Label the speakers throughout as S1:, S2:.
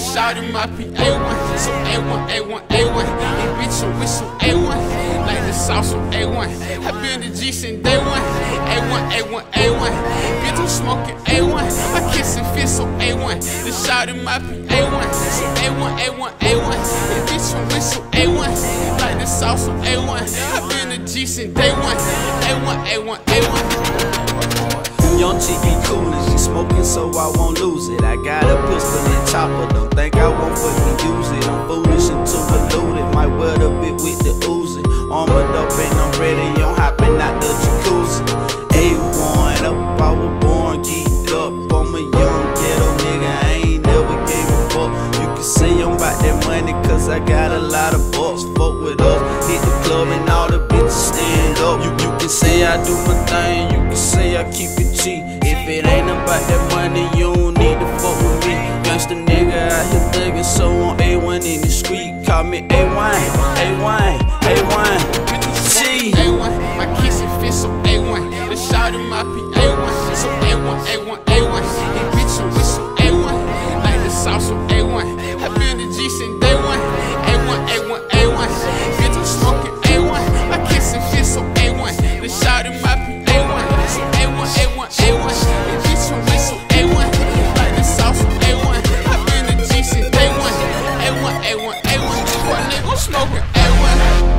S1: shout in my P-A1. So A1, A1, A1. And bitch, you whistle A1. Like the sauce on A1. I been the G since day one. A1, A1, A1. Bitch, I'm smoking A1. I kiss and fist on A1. The shout in my P-A1. So A1, A1, A1. And bitch, you whistle A1. Like the sauce on A1. I been the G since day one. A1, A1, A1.
S2: Young chick be coolin', she smoking so I won't lose it. I got a pistol and chopper, don't think I won't fucking use it. I'm foolish and too polluted, might wet a bit with the Uzi. Armored up and I'm ready, I'm hopping out the jacuzzi. A1 up, I was born geeked up. I'm a young ghetto nigga, I ain't never gave a fuck. You can say I'm about that money cause I got a lot of bucks. Fuck with us, hit the club and all the bitches stand up. You can say I do my thing, you can say I keep it cheap. If it ain't about that money, you don't need to fuck with me. Youngster nigga out here thuggin', so on A1 in the street. Call me A1, A1, A1, G.
S1: A1, my kiss and fist on A1. The shout in my P-A1. So A1, A1, A1. And bitch, you whistle A1. Like the sauce on A1. I been the G since day one. A1, A1, A1. Bitch, I'm smoking A1. My kiss and fist on A1. The shout in my P-A1. So A1, A1, A1. And bitch, you whistle A1. Like the sauce on A1. I been the G since day one. A1, A1, A1. Boy, nigga, I'm smoking A1.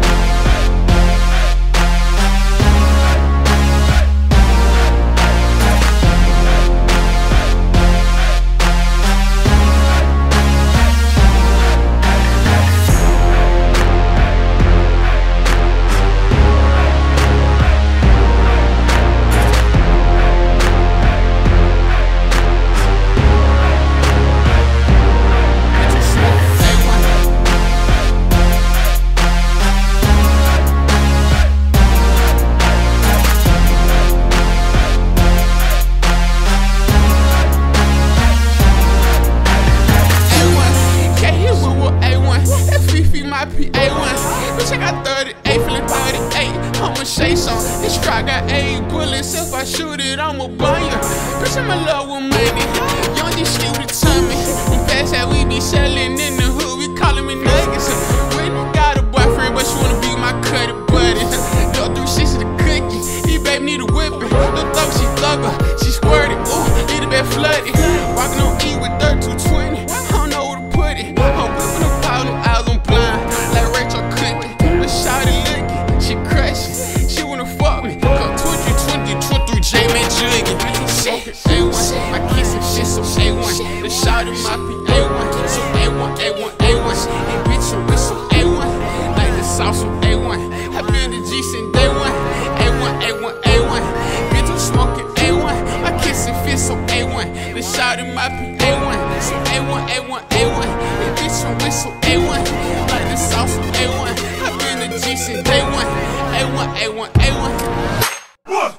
S1: P-A1, bitch, I got 38, feeling 38. I'ma shake some. This strike got 8 bullets. If I shoot it, I'ma burn you. Bitch, I'm in love with money. Young, this shit with the tummy. And past that, we be selling in the hood. We callin' me nuggets. Whitney got a boyfriend, but she wanna be my cutty buddy. Go through shit to the cookie. He baby need a whipping. Look up, she thugger. She squirted. Ooh, need a bit flooded. Walking on E with 3220. I don't know where to put it. I'm whipping up all them eyes on blind. Shawty looking, she crushin', she wanna fuck me. Come 20, J-Man juggin'. Smoking A1, my kiss and shit so A1. The shawty my P-A1, so A1, A1, A1. And bitch, you whistle A1, like the sauce on A1. I been the G since day one. A1, A1, A1. Bitch, I'm smoking A1, my kiss and fist so A1. The shawty my P-A1, so A1, A1, A1. And bitch, you whistle A1, like the sauce on A1. G since day one. A1, A1, A1. What?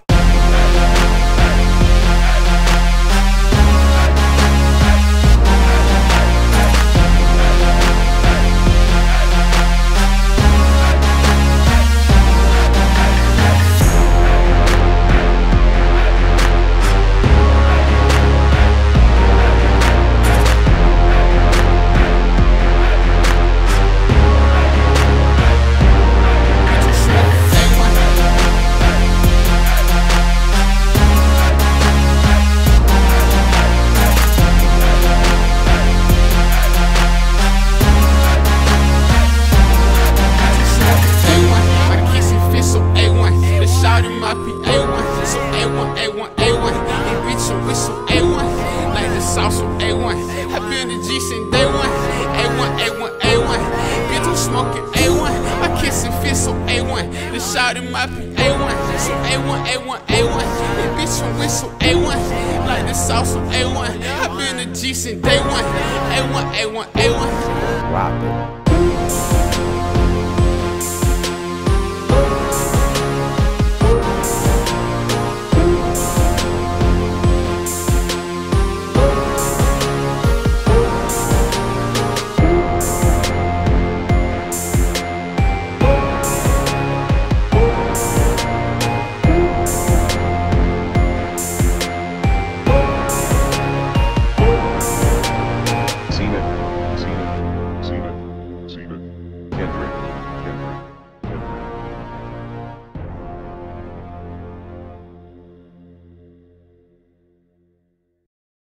S1: Sauce on A1. I been the G since day one. A1, A1, A1. Bitch, I'm smoking A1. I kiss and fist on A1. The shot in my P-A1. So A1, A1, A1. And bitch, I'm whistle A1. Like the sauce on A1. I been the G since day one. A1, A1, A1.
S2: Rock it.